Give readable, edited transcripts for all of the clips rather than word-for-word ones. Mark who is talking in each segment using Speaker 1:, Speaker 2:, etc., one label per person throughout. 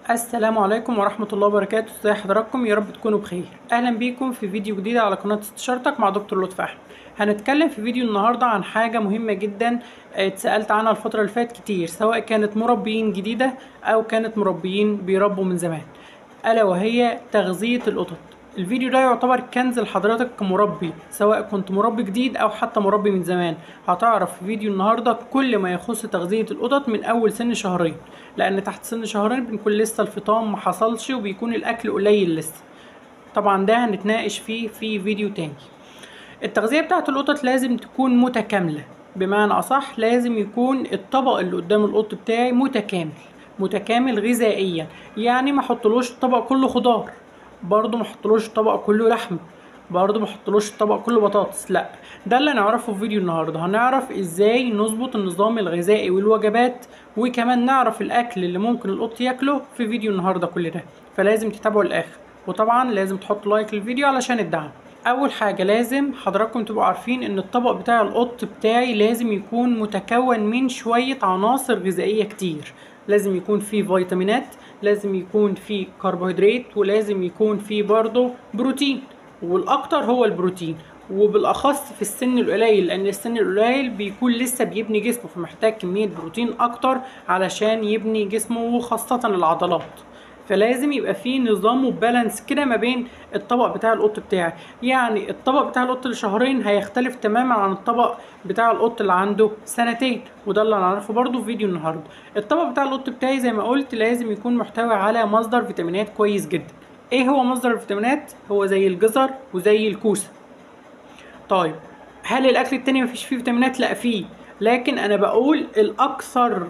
Speaker 1: السلام عليكم ورحمة الله وبركاته. ازي حضراتكم؟ يا رب تكونوا بخير. اهلا بيكم في فيديو جديد على قناة استشارتك مع دكتور لطفي احمد. هنتكلم في فيديو النهاردة عن حاجة مهمة جدا. اتسألت عنها الفترة اللي فاتت كتير، سواء كانت مربيين جديدة او كانت مربيين بيربوا من زمان، الا وهي تغذية القطط. الفيديو ده يعتبر كنز لحضرتك كمربي، سواء كنت مربي جديد او حتى مربي من زمان. هتعرف في فيديو النهارده كل ما يخص تغذية القطط من اول سن شهرين، لان تحت سن شهرين بنكون لسه الفطام ما حصلش وبيكون الاكل قليل لسه. طبعا ده هنتناقش فيه في فيديو تاني. التغذية بتاعت القطط لازم تكون متكاملة، بمعنى اصح لازم يكون الطبق اللي قدام القط بتاعي متكامل غذائيا. يعني ما احطلوش الطبق كله خضار، برضو ما احطلوش الطبق كله لحم، برضو ما احطلوش الطبق كله بطاطس، لا. ده اللي هنعرفه في فيديو النهارده. هنعرف ازاي نظبط النظام الغذائي والوجبات، وكمان نعرف الاكل اللي ممكن القط ياكله في فيديو النهارده كل ده. فلازم تتابعوا للاخر، وطبعا لازم تحطوا لايك للفيديو علشان الدعم. اول حاجه لازم حضراتكم تبقوا عارفين ان الطبق بتاع القط بتاعي لازم يكون متكون من شويه عناصر غذائيه كتير. لازم يكون فيه فيتامينات، لازم يكون فيه كربوهيدرات، ولازم يكون فيه برضه بروتين، والاكتر هو البروتين، وبالاخص في السن القليل، لان السن القليل بيكون لسه بيبني جسمه، فمحتاج كميه بروتين اكتر علشان يبني جسمه وخاصه العضلات. فلازم يبقى فيه نظام وبالانس كده ما بين الطبق بتاع القط بتاعي. يعني الطبق بتاع القط اللي شهرين هيختلف تماما عن الطبق بتاع القط اللي عنده سنتين، وده اللي هنعرفه برضو في فيديو النهارده. الطبق بتاع القط بتاعي زي ما قلت لازم يكون محتوي على مصدر فيتامينات كويس جدا. ايه هو مصدر الفيتامينات؟ هو زي الجزر وزي الكوسه. طيب، هل الاكل التاني مفيش فيه فيتامينات؟ لا فيه، لكن انا بقول الاكثر،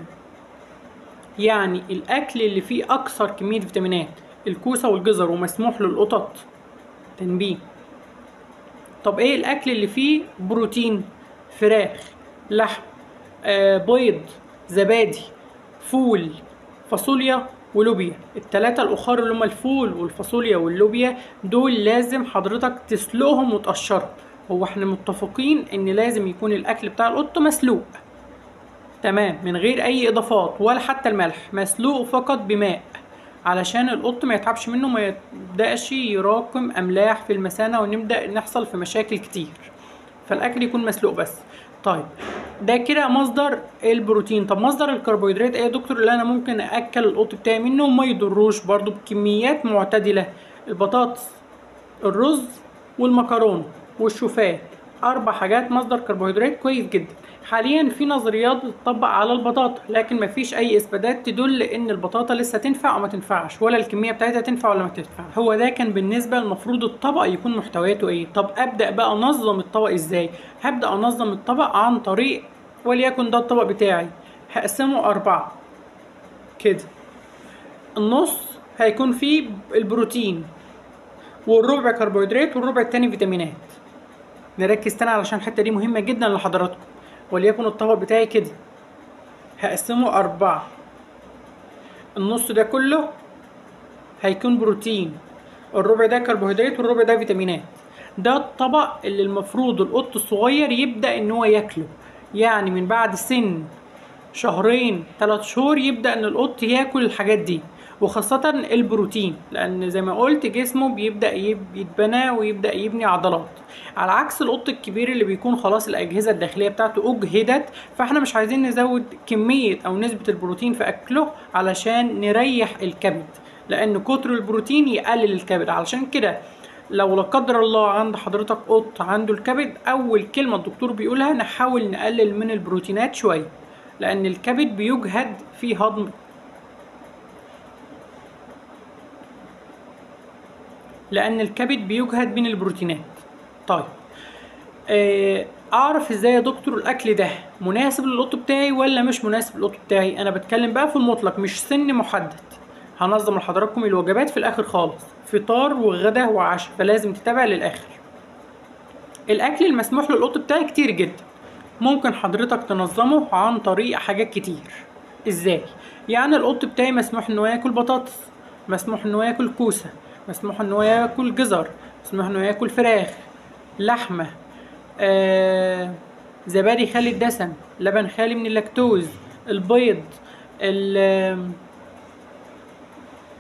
Speaker 1: يعني الاكل اللي فيه اكثر كميه فيتامينات الكوسه والجزر، ومسموح للقطط. تنبيه. طب ايه الاكل اللي فيه بروتين؟ فراخ، لحم، بيض، زبادي، فول، فاصوليا ولوبيا. التلاتة الاخر اللي هما الفول والفاصوليا واللوبيا دول لازم حضرتك تسلقهم وتقشرهم. هو احنا متفقين ان لازم يكون الاكل بتاع القط مسلوق تمام، من غير اي اضافات ولا حتى الملح، مسلوق فقط بماء، علشان القط ما يتعبش منه، ما يبداش يراكم املاح في المثانه ونبدا نحصل في مشاكل كتير. فالاكل يكون مسلوق بس. طيب، ده كده مصدر البروتين. طب مصدر الكربوهيدرات ايه يا دكتور اللي انا ممكن اكل القط بتاعي منه وما يضروش برضو بكميات معتدله؟ البطاطس، الرز، والمكرونه، والشوفان. 4 حاجات مصدر كربوهيدرات كويس جدا. حاليا في نظريات بتطبق على البطاطا، لكن مفيش اي اثباتات تدل ان البطاطا لسه تنفع او ما تنفعش، ولا الكميه بتاعتها تنفع ولا ما تنفع. هو ده كان بالنسبه المفروض الطبق يكون محتوياته ايه. طب ابدا بقى انظم الطبق ازاي؟ هبدا انظم الطبق عن طريق، وليكن ده الطبق بتاعي، هقسمه 4 كده. النص هيكون فيه البروتين، والربع كربوهيدرات، والربع التاني فيتامينات. نركز تاني علشان الحتة دي مهمة جدا لحضراتكم. وليكن الطبق بتاعي كده، هقسمه 4. النص ده كله هيكون بروتين، الربع ده كربوهيدرات، والربع ده فيتامينات. ده الطبق اللي المفروض القط الصغير يبدأ ان هو ياكله. يعني من بعد سن شهرين 3 شهور يبدأ ان القط ياكل الحاجات دي، وخاصة البروتين، لان زي ما قلت جسمه بيبدأ يتبنى ويبدأ يبني عضلات، على عكس القط الكبير اللي بيكون خلاص الأجهزة الداخلية بتاعته أجهدت. فاحنا مش عايزين نزود كمية او نسبة البروتين في اكله علشان نريح الكبد، لان كتر البروتين يقلل الكبد. علشان كده لو لا قدر الله عند حضرتك قط عنده الكبد، اول كلمة الدكتور بيقولها نحاول نقلل من البروتينات شوية، لأن الكبد بيجهد في هضم، لأن الكبد بيجهد من البروتينات. طيب، أعرف إزاي يا دكتور الأكل ده مناسب للقط بتاعي ولا مش مناسب للقط بتاعي؟ أنا بتكلم بقى في المطلق، مش سن محدد. هنظم لحضراتكم الوجبات في الآخر خالص، فطار وغدا وعشاء، فلازم تتابع للآخر. الأكل المسموح للقط بتاعي كتير جدا، ممكن حضرتك تنظمه عن طريق حاجات كتير. ازاي؟ يعني القط بتاعي مسموح ان هو ياكل بطاطس، مسموح ان هو ياكل كوسه، مسموح ان هو ياكل جزر، مسموح ان هو ياكل فراخ، لحمه، زبادي خالي الدسم، لبن خالي من اللاكتوز، البيض،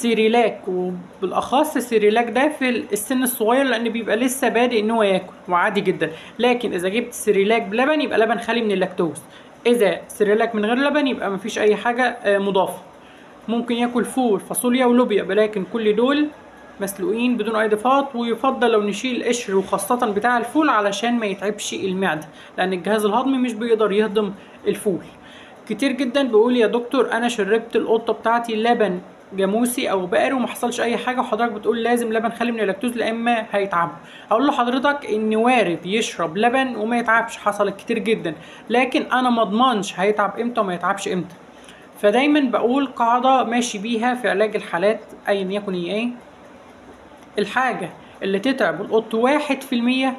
Speaker 1: سيريلاك، وبالاخص السيريلاك ده في السن الصغير لان بيبقى لسه بادئ ان هو ياكل وعادي جدا. لكن اذا جبت سيريلاك بلبن يبقى لبن خالي من اللاكتوز. اذا سيريلاك من غير لبن يبقى مفيش اي حاجه مضافه. ممكن ياكل فول، فاصوليا، ولوبيا، ولكن كل دول مسلوقين بدون اي اضافات. ويفضل لو نشيل القشر وخاصه بتاع الفول علشان ما يتعبش المعده، لان الجهاز الهضمي مش بيقدر يهضم الفول. كتير جدا بيقول يا دكتور انا شربت القطه بتاعتي لبن جاموسي او بقري وما حصلش اي حاجه، وحضرتك بتقول لازم لبن خالي من اللاكتوز لا اما هيتعب. اقول لحضرتك ان وارد يشرب لبن وما يتعبش، حصلت كتير جدا، لكن انا ما اضمنش هيتعب امتى وما يتعبش امتى. فدايما بقول قاعده ماشي بيها في علاج الحالات ايا يكن هي ايه. الحاجه اللي تتعب القط 1%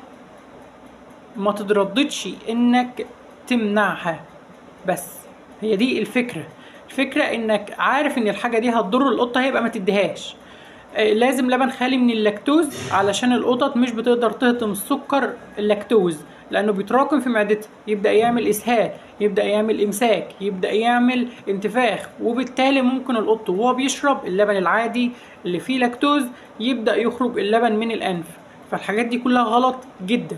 Speaker 1: ما تترددش انك تمنعها. بس هي دي الفكرة انك عارف ان الحاجة دي هتضر القطة هيبقى ما تديهاش. لازم لبن خالي من اللاكتوز علشان القطط مش بتقدر تهضم السكر اللاكتوز، لانه بيتراكم في معدتها، يبدأ يعمل اسهال، يبدأ يعمل امساك، يبدأ يعمل انتفاخ، وبالتالي ممكن القط وهو بيشرب اللبن العادي اللي فيه لاكتوز يبدأ يخرج اللبن من الانف. فالحاجات دي كلها غلط جدا.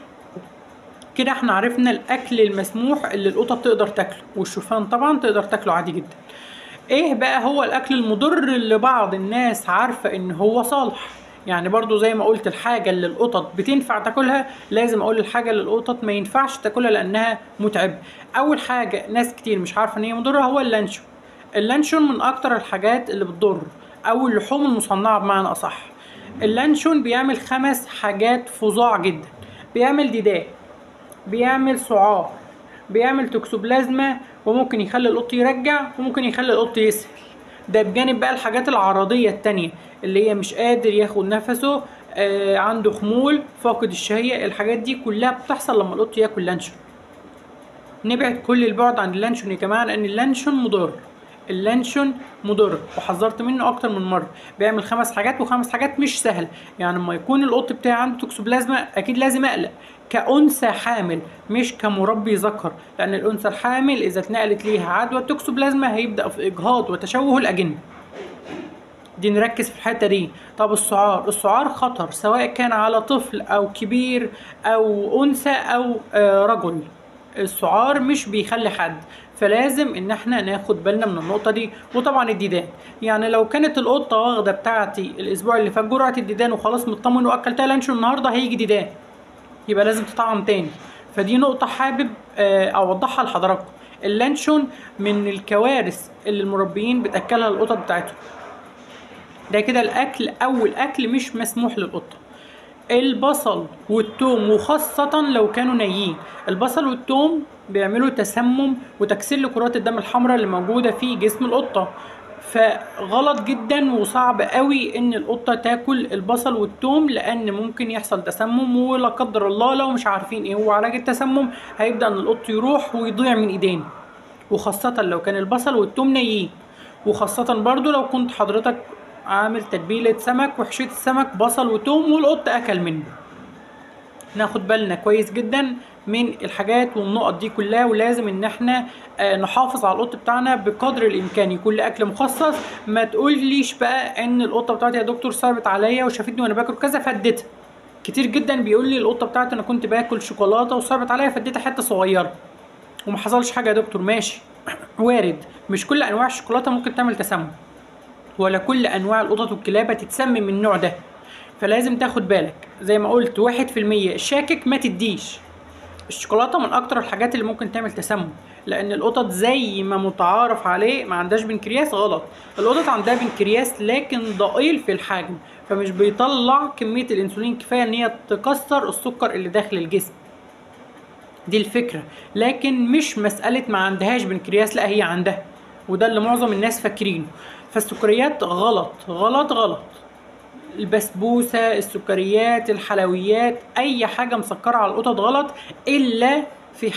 Speaker 1: كده احنا عرفنا الاكل المسموح اللي القطط تقدر تاكله، والشوفان طبعا تقدر تاكله عادي جدا. ايه بقى هو الاكل المضر اللي بعض الناس عارفة ان هو صالح؟ يعني برضو زي ما قلت الحاجة اللي القطط بتنفع تاكلها، لازم اقول الحاجة اللي القطط ما ينفعش تاكلها لانها متعبة. اول حاجة ناس كتير مش عارفة ان هي مضرة هو اللانشون. اللانشون من اكتر الحاجات اللي بتضر، او اللحوم المصنعة بمعنى اصح. اللانشون بيعمل 5 حاجات فظاع جدا. بيعمل ديدان، بيعمل سعار، بيعمل توكسوبلازما، وممكن يخلي القط يرجع، وممكن يخلي القط يسهل. ده بجانب بقى الحاجات العرضية التانية اللي هي مش قادر ياخد نفسه، عنده خمول، فاقد الشهية. الحاجات دي كلها بتحصل لما القط ياكل لانشون. نبعد كل البعد عن اللانشون يا جماعة، لان اللانشون مضر. اللانشون مضر وحذرت منه اكتر من مره. بيعمل 5 حاجات، و5 حاجات مش سهله. يعني لما يكون القط بتاعي عنده توكسوبلازما اكيد لازم اقلق كأنثى حامل مش كمربي ذكر، لان الانثى الحامل اذا اتنقلت ليها عدوى التوكسوبلازما هيبدا في اجهاض وتشوه الاجنه. دي نركز في الحته دي. طب السعار خطر سواء كان على طفل او كبير او انثى او رجل. السعار مش بيخلي حد، فلازم ان احنا ناخد بالنا من النقطه دي. وطبعا الديدان، يعني لو كانت القطه واخده بتاعتي الاسبوع اللي فات جرعه الديدان وخلاص مطمن واكلتها لانشون، النهارده هيجي ديدان يبقى لازم تطعم تاني. فدي نقطه حابب اوضحها لحضراتكم. اللانشون من الكوارث اللي المربيين بتاكلها القطط بتاعتهم. ده كده الاكل، اول اكل مش مسموح للقطه. البصل والثوم، وخاصة لو كانوا نيين. البصل والثوم بيعملوا تسمم وتكسير لكرات الدم الحمراء اللي موجودة في جسم القطة. فغلط جدا وصعب قوي ان القطة تاكل البصل والثوم، لان ممكن يحصل تسمم، ولا قدر الله لو مش عارفين ايه هو علاج التسمم هيبدأ ان القط يروح ويضيع من ايدينا. وخاصة لو كان البصل والثوم نيين، وخاصة برضو لو كنت حضرتك عامل تتبيلة سمك وحشيت السمك بصل وتوم والقط اكل منه. ناخد بالنا كويس جدا من الحاجات والنقط دي كلها، ولازم ان احنا نحافظ على القط بتاعنا بقدر الامكان. يكون له اكل مخصص. ما تقوليش بقى ان القطه بتاعتي يا دكتور صعبت عليا وشافتني وانا باكل كذا فديتها. كتير جدا بيقول لي القطه بتاعتي انا كنت باكل شوكولاته وصعبت عليا فديتها حته صغيره وما حصلش حاجه. يا دكتور ماشي، وارد، مش كل انواع الشوكولاته ممكن تعمل تسمم، ولا كل انواع القطط والكلاب هتتسمم من النوع ده. فلازم تاخد بالك زي ما قلت 1% شاكك ما تديش. الشوكولاته من اكتر الحاجات اللي ممكن تعمل تسمم، لان القطط زي ما متعارف عليه ما عندهاش بنكرياس. غلط، القطط عندها بنكرياس لكن ضئيل في الحجم، فمش بيطلع كميه الانسولين كفايه ان هي تكسر السكر اللي داخل الجسم. دي الفكره. لكن مش مساله ما عندهاش بنكرياس، لا هي عندها، وده اللي معظم الناس فاكرينه. فالسكريات غلط غلط غلط. البسبوسة، السكريات، الحلويات، اي حاجة مسكرة على القطط غلط، الا في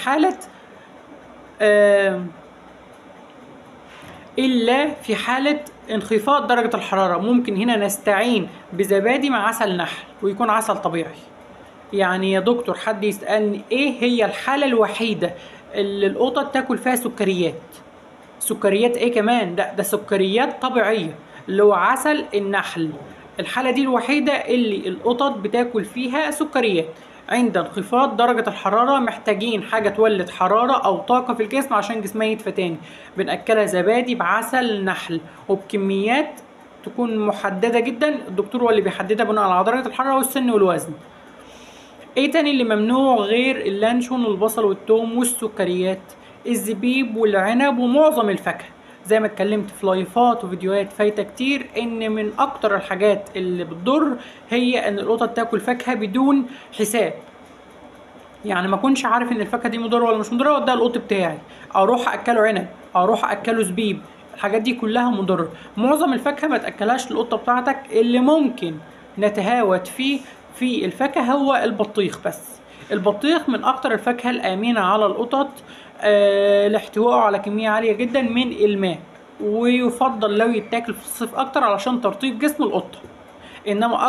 Speaker 1: حالة انخفاض درجة الحرارة. ممكن هنا نستعين بزبادي مع عسل نحل ويكون عسل طبيعي. يعني يا دكتور حد يسألني ايه هي الحالة الوحيدة اللي القطط تاكل فيها سكريات؟ سكريات ايه كمان؟ ده سكريات طبيعية. اللي هو عسل النحل. الحالة دي الوحيدة اللي القطط بتاكل فيها سكريات. عند انخفاض درجة الحرارة محتاجين حاجة تولد حرارة أو طاقة في الجسم عشان جسمها يدفى تاني، بنأكلها زبادي بعسل نحل وبكميات تكون محددة جدا. الدكتور هو اللي بيحددها بناء على درجة الحرارة والسن والوزن. ايه تاني اللي ممنوع غير اللانشون والبصل والثوم والسكريات؟ الزبيب والعنب ومعظم الفاكهة. زي ما اتكلمت في لايفات وفيديوهات فايتة كتير ان من اكتر الحاجات اللي بتضر هي ان القطط تاكل فاكهة بدون حساب. يعني ما كنش عارف ان الفاكهة دي مضرة ولا مش مضرة واديها القط بتاعي، اروح اكله عنب، اروح اكله زبيب. الحاجات دي كلها مضرة. معظم الفاكهة ما تاكلهاش للقطة بتاعتك. اللي ممكن نتهاوت فيه في الفاكهة هو البطيخ بس. البطيخ من اكتر الفاكهة الامنة على القطط لاحتوائه على كمية عالية جدا من الماء، ويفضل لو يتاكل في الصيف اكتر علشان ترطيب جسم القطة. انما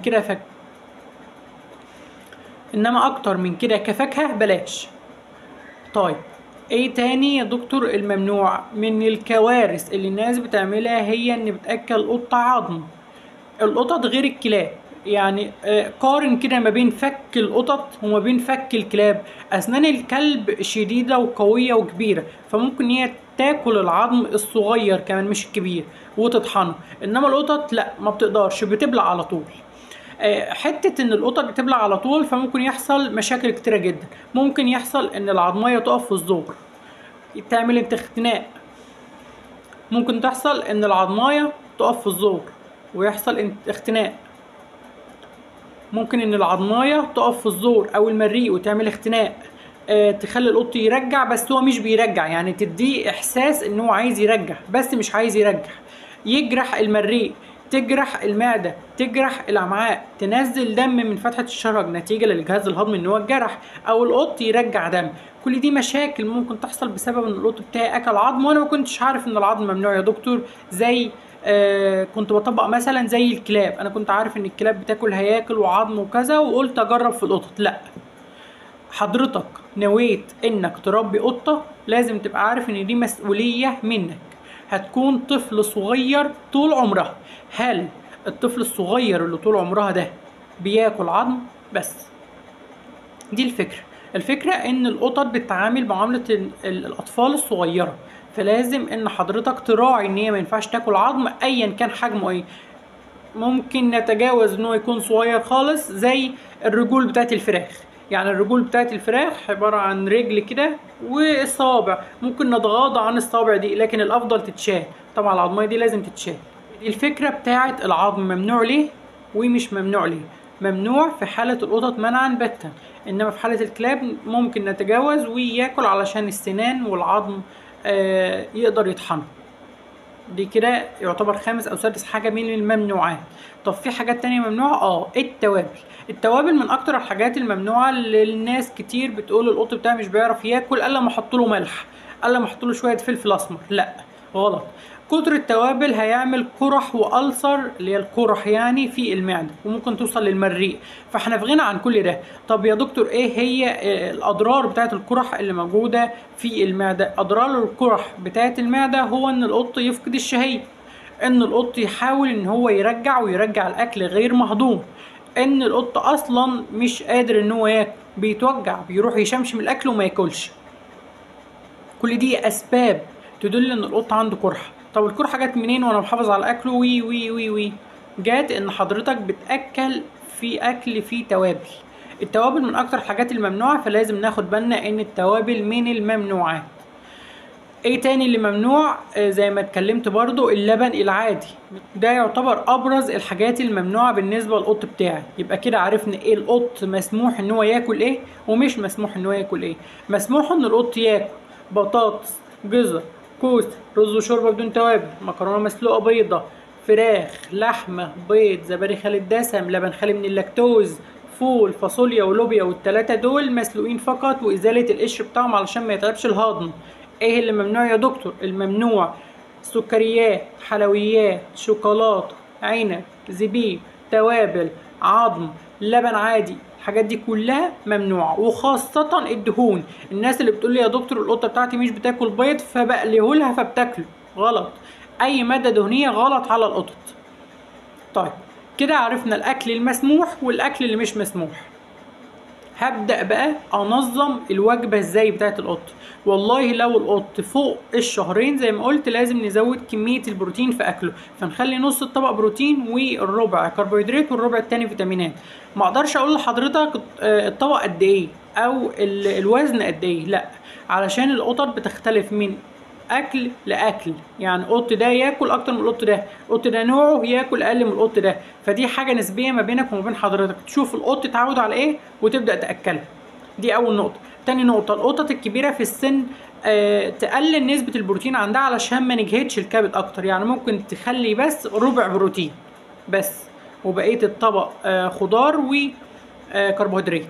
Speaker 1: اكتر من كده كفاكهة بلاش. طيب ايه تاني يا دكتور الممنوع؟ من الكوارث اللي الناس بتعملها هي ان بتاكل قطة عظم. القطط غير الكلاب. يعني قارن كده ما بين فك القطط وما بين فك الكلاب. اسنان الكلب شديدة وقوية وكبيرة، فممكن هي تاكل العظم الصغير كمان مش الكبير وتطحنه. انما القطط لا، ما بتقدرش، بتبلع على طول. حتة ان القطط بتبلع على طول فممكن يحصل مشاكل كتيرة جدا. ممكن يحصل ان العظمية تقف في الزور تعمل اختناق. ممكن تحصل ان العظمية تقف في الزور ويحصل اختناق. ممكن ان العظمية تقف في الزور او المريء وتعمل اختناق. تخلي القط يرجع بس هو مش بيرجع، يعني تديه احساس ان هو عايز يرجع بس مش عايز يرجع. يجرح المريء، تجرح المعدة، تجرح الأمعاء، تنزل دم من فتحة الشرج نتيجة للجهاز الهضمي ان هو اتجرح، او القط يرجع دم. كل دي مشاكل ممكن تحصل بسبب ان القط بتاعي اكل عظم وانا ما كنتش عارف ان العظم ممنوع يا دكتور. زي كنت بطبق مثلا زي الكلاب، انا كنت عارف ان الكلاب بتاكل هياكل وعظم وكذا وقلت اجرب في القطط. لا، حضرتك نويت انك تربي قطة لازم تبقى عارف ان دي مسؤولية منك. هتكون طفل صغير طول عمرها. هل الطفل الصغير اللي طول عمرها ده بياكل عظم بس؟ دي الفكرة ان القطط بتتعامل معاملة الاطفال الصغيرة، فلازم ان حضرتك تراعي ان هي ما ينفعش تاكل عظم ايا كان حجمه ايه. ممكن نتجاوز ان هو يكون صغير خالص زي الرجول بتاعت الفراخ. يعني الرجول بتاعت الفراخ عبارة عن رجل كده والصوابع، ممكن نتغاضى عن الصوابع دي لكن الافضل تتشال. طبعا العظمية دي لازم تتشال. الفكرة بتاعت العظم ممنوع ليه ومش ممنوع ليه؟ ممنوع في حالة القطط منعا باتا، انما في حالة الكلاب ممكن نتجاوز وياكل علشان السنان والعظم يقدر يطحنه. دي كده يعتبر خامس او سادس حاجة من الممنوعات. طب في حاجات تانية ممنوعة؟ التوابل من اكتر الحاجات الممنوعة اللي الناس كتير بتقول القط بتاعي مش بيعرف ياكل الا ما احطله ملح، الا ما احطله شوية فلفل اسمر. لا، غلط. كتر التوابل هيعمل قرح والسر، اللي هي القرح يعني في المعدة، وممكن توصل للمريء. فاحنا في غنى عن كل ده. طب يا دكتور ايه هي الاضرار بتاعت القرح اللي موجودة في المعدة؟ اضرار القرح بتاعت المعدة هو ان القط يفقد الشهية، ان القط يحاول ان هو يرجع الاكل غير مهضوم، ان القط اصلا مش قادر ان هو ياكل، بيتوجع، بيروح يشمشم الاكل وما ياكلش. كل دي اسباب تدل ان القط عنده قرحة. طب القرحة جت منين وانا محافظ على اكله؟ وي جات ان حضرتك بتاكل في اكل فيه توابل. التوابل من اكتر الحاجات الممنوعة، فلازم ناخد بالنا ان التوابل من الممنوعات. ايه تاني اللي ممنوع؟ زي ما اتكلمت برضو اللبن العادي، ده يعتبر ابرز الحاجات الممنوعة بالنسبة للقط بتاعي. يبقى كده عرفنا ايه القط مسموح ان هو ياكل ايه ومش مسموح ان هو ياكل ايه. مسموح ان القط ياكل بطاطس، جزر، كوسة، رز وشوربة بدون توابل، مكرونة مسلوقة بيضة، فراخ، لحمة، بيض، زبادي خالي الدسم، لبن خالي من اللاكتوز، فول، فاصوليا ولوبيا، والتلاتة دول مسلوقين فقط وازالة القشر بتاعهم علشان ما يتعبش الهضم. ايه اللي ممنوع يا دكتور؟ الممنوع سكريات، حلويات، شوكولاتة، عنب، زبيب، توابل، عظم، لبن عادي. الحاجات دي كلها ممنوعة، وخاصة الدهون. الناس اللي بتقول لي يا دكتور القطة بتاعتي مش بتاكل بيض فبقليه لها فبتاكله، غلط. اي ماده دهنيه غلط على القطط. طيب كده عرفنا الاكل المسموح والاكل اللي مش مسموح. هبدأ بقى انظم الوجبة ازاي بتاعت القط. والله لو القط فوق الشهرين زي ما قلت لازم نزود كمية البروتين في اكله، فنخلي نص الطبق بروتين والربع كربوهيدرات والربع التاني فيتامينات. ما اقدرش اقول لحضرتك الطبق قد ايه او الوزن قد ايه، لا، علشان القطط بتختلف من اكل لاكل. يعني القط ده ياكل اكتر من القط ده، القط ده نوعه ياكل اقل من القط ده، فدي حاجه نسبيه ما بينك وما بين حضرتك، تشوف القط اتعود على ايه وتبدا تاكله. دي اول نقطه. تاني نقطه، القطط الكبيره في السن تقلل نسبه البروتين عندها علشان ما نجهدش الكبد اكتر. يعني ممكن تخلي بس ربع بروتين بس، وبقيه الطبق خضار وكربوهيدرات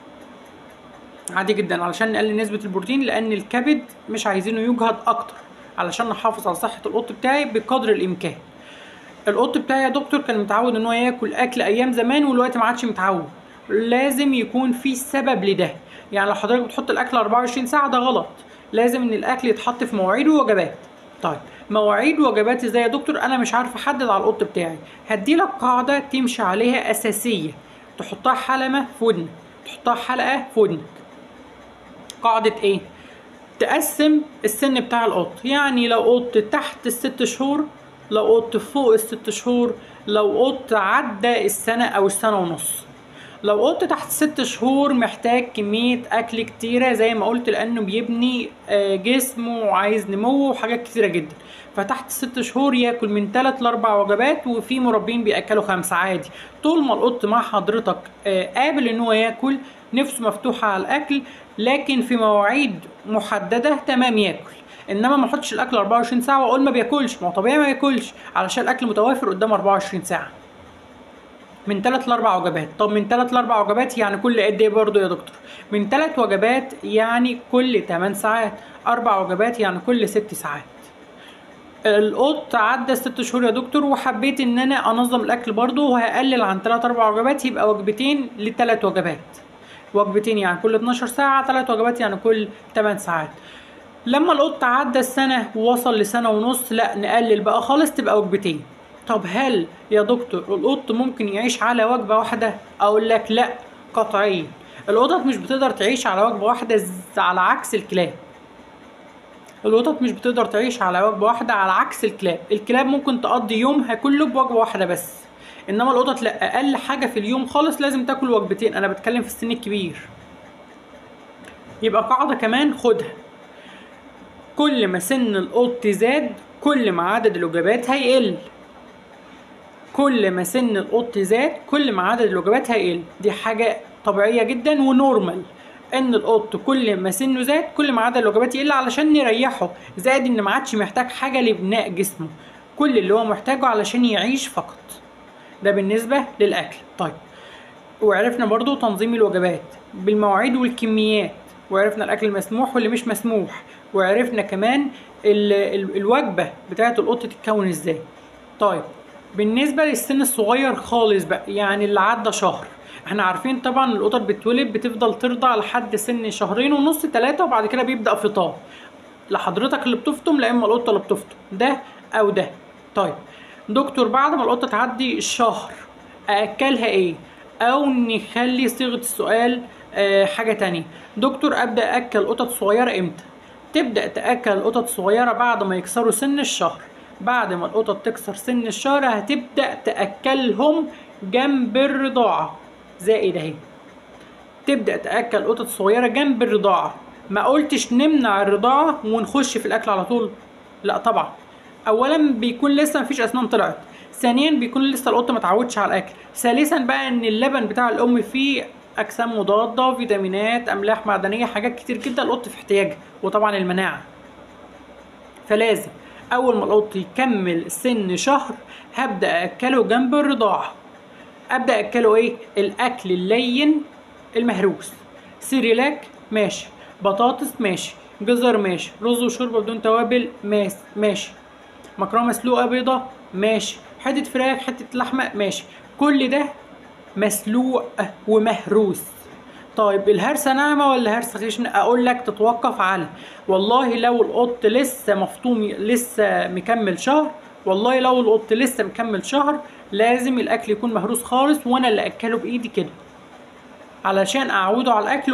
Speaker 1: عادي جدا، علشان نقلل نسبة البروتين، لأن الكبد مش عايزينه يجهد أكتر، علشان نحافظ على صحة القط بتاعي بقدر الإمكان. القط بتاعي يا دكتور كان متعود إن هو ياكل أكل أيام زمان والوقت ما عادش متعود. لازم يكون في سبب لده. يعني لو حضرتك بتحط الأكل 24 ساعة ده غلط، لازم إن الأكل يتحط في مواعيد ووجبات. طيب مواعيد ووجبات ازاي يا دكتور؟ أنا مش عارف أحدد على القط بتاعي. هديلك قاعدة تمشي عليها أساسية، تحطها حلمة في ودنك، تحطها حلقة في ودنك. قاعدة ايه؟ تقسم السن بتاع القط، يعني لو قط تحت ال6 شهور، لو قط فوق ال6 شهور، لو قط عدى السنة او السنة ونص. لو قط تحت 6 شهور محتاج كمية اكل كتيرة زي ما قلت، لانه بيبني جسمه وعايز نمو وحاجات كتيرة جدا. فتحت 6 شهور ياكل من 3 ل 4 وجبات، وفي مربين بياكلوا 5 عادي. طول ما القط مع حضرتك قابل ان هو ياكل، نفسه مفتوحة على الاكل، لكن في مواعيد محددة تمام ياكل. انما ما احطش الاكل 24 ساعة واقول ما بياكلش، ما هو طبيعي ما بياكلش، علشان الاكل متوافر قدام 24 ساعة. من 3 ل 4 وجبات. طب من 3 ل 4 وجبات يعني كل قد ايه برضه يا دكتور؟ من 3 وجبات يعني كل 8 ساعات، 4 وجبات يعني كل 6 ساعات. القط عدى 6 شهور يا دكتور وحبيت ان انا انظم الاكل برضه، وهقلل عن 3 4 وجبات، يبقى وجبتين ل3 وجبات. وجبتين يعني كل 12 ساعة، 3 وجبات يعني كل 8 ساعات. لما القط عدى السنة ووصل لسنة ونص، لا نقلل بقى خالص، تبقى وجبتين. طب هل يا دكتور القط ممكن يعيش على وجبة واحدة؟ اقول لك لا قطعيا. القطط مش بتقدر تعيش على وجبة واحدة على عكس الكلاب. القطط مش بتقدر تعيش على وجبة واحدة على عكس الكلاب. الكلاب ممكن تقضي يومها كله بوجبة واحدة بس، انما القطط لا، اقل حاجة في اليوم خالص لازم تاكل وجبتين. انا بتكلم في السن الكبير. يبقى قاعدة كمان خدها، كل ما سن القط زاد كل ما عدد الوجبات هيقل. كل ما سن القط زاد كل ما عدد الوجبات هيقل. دي حاجة طبيعية جدا ونورمال، ان القط كل ما سنه زاد كل ما عدد الوجبات يقل، علشان نريحه، زائد ان ما عادش محتاج حاجة لبناء جسمه، كل اللي هو محتاجه علشان يعيش فقط. ده بالنسبة للأكل. طيب وعرفنا برضو تنظيم الوجبات بالمواعيد والكميات، وعرفنا الأكل المسموح واللي مش مسموح، وعرفنا كمان الوجبة بتاعت القط تتكون ازاي. طيب بالنسبة للسن الصغير خالص بقى، يعني اللي عدى شهر، احنا عارفين طبعا القطط بتولد بتفضل ترضع لحد سن 2.5 3، وبعد كده بيبدأ فطام. لحضرتك اللي بتفطم، لا اما القطة اللي بتفطم، ده او ده. طيب دكتور بعد ما القطة تعدي الشهر أأكلها ايه؟ او نخلي صيغة السؤال حاجة تانية. دكتور ابدأ اكل قطط صغيرة امتى؟ تبدأ تأكل قطط صغيرة بعد ما يكسروا سن الشهر. بعد ما القطط تكسر سن الشهر هتبدأ تأكلهم جنب الرضاعة، زائد اهي. تبدأ تأكل قطط صغيرة جنب الرضاعة. ما قلتش نمنع الرضاعة ونخش في الأكل على طول، لا طبعا. أولا بيكون لسه مفيش أسنان طلعت، ثانيا بيكون لسه القط متعودش على الأكل، ثالثا بقى إن اللبن بتاع الأم فيه أجسام مضادة، فيتامينات، أملاح معدنية، حاجات كتير جدا القط في احتياجها، وطبعا المناعة. فلازم أول ما القط يكمل سن شهر هبدأ أكله جنب الرضاعة. أبدأ أكله إيه؟ الأكل اللين المهروس، سيريلاك ماشي، بطاطس ماشي، جزر ماشي، رز وشوربه بدون توابل ماشي، مكرونه مسلوقه بيضه ماشي، حته فراخ، حته لحمه ماشي، كل ده مسلوق ومهروس. طيب الهرسه ناعمه ولا هرسه خشنه؟ اقول لك تتوقف على، والله لو القط لسه مفطوم لسه مكمل شهر، والله لو القط لسه مكمل شهر لازم الاكل يكون مهروس خالص، وانا اللي اكله بايدي كده علشان اعوده على الاكل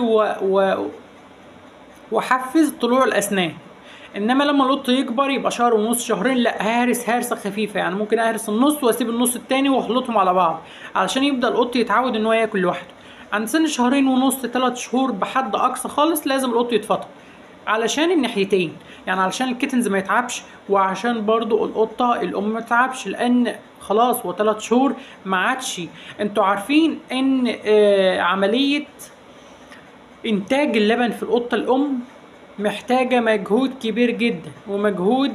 Speaker 1: واحفز طلوع الاسنان. انما لما القط يكبر يبقى شهر ونص شهرين، لا هارس هرسه خفيفه، يعني ممكن اهرس النص واسيب النص التاني واخلطهم على بعض علشان يبدا القط يتعود ان هو ياكل لوحده. عند سن شهرين ونص 3 شهور بحد اقصى خالص لازم القط يتفطم علشان الناحيتين، يعني علشان الكيتنز ما يتعبش وعشان برضو القطه الام ما تتعبش، لان خلاص هو 3 شهور ما عادش. انتوا عارفين ان عمليه انتاج اللبن في القطه الام محتاجة مجهود كبير جدا ومجهود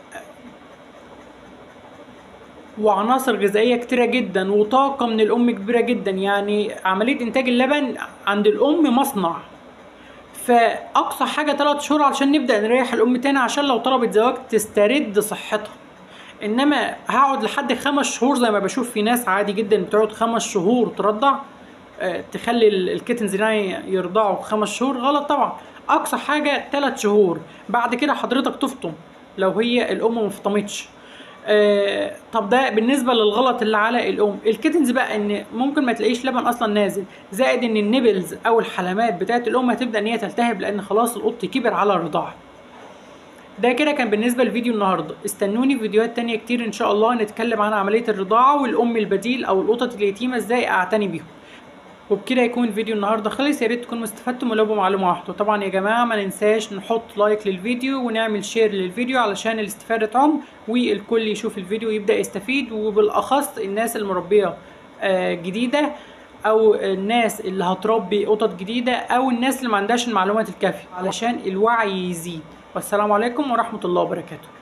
Speaker 1: وعناصر غذائية كتيرة جدا وطاقة من الأم كبيرة جدا. يعني عملية إنتاج اللبن عند الأم مصنع، فأقصى حاجة 3 شهور علشان نبدأ نريح الأم تاني عشان لو طلبت زواج تسترد صحتها. إنما هقعد لحد 5 شهور زي ما بشوف في ناس عادي جدا بتقعد 5 شهور ترضع، تخلي الكيتنز يرضعوا 5 شهور، غلط طبعا. اقصى حاجه 3 شهور، بعد كده حضرتك تفطم لو هي الام ما فطمتش. طب ده بالنسبه للغلط اللي على الام. الكيتنز بقى ان ممكن ما تلاقيش لبن اصلا نازل، زائد ان النبلز او الحلمات بتاعت الام هتبدا ان هي تلتهب لان خلاص القط كبر على الرضاعه. ده كده كان بالنسبه لفيديو النهارده. استنوني في فيديوهات تانية كتير ان شاء الله نتكلم عن عمليه الرضاعه والام البديل او القطط اليتيمه ازاي اعتني بيهم. وبكده يكون فيديو النهارده خلص. يا ريت تكونوا استفدتوا ولو بمعلومه واحده. طبعا يا جماعه ما ننساش نحط لايك للفيديو ونعمل شير للفيديو علشان الاستفاده تعم والكل يشوف الفيديو يبدا يستفيد، وبالاخص الناس المربيه جديده او الناس اللي هتربي قطط جديده او الناس اللي ما عندهاش المعلومات الكافيه علشان الوعي يزيد. والسلام عليكم ورحمه الله وبركاته.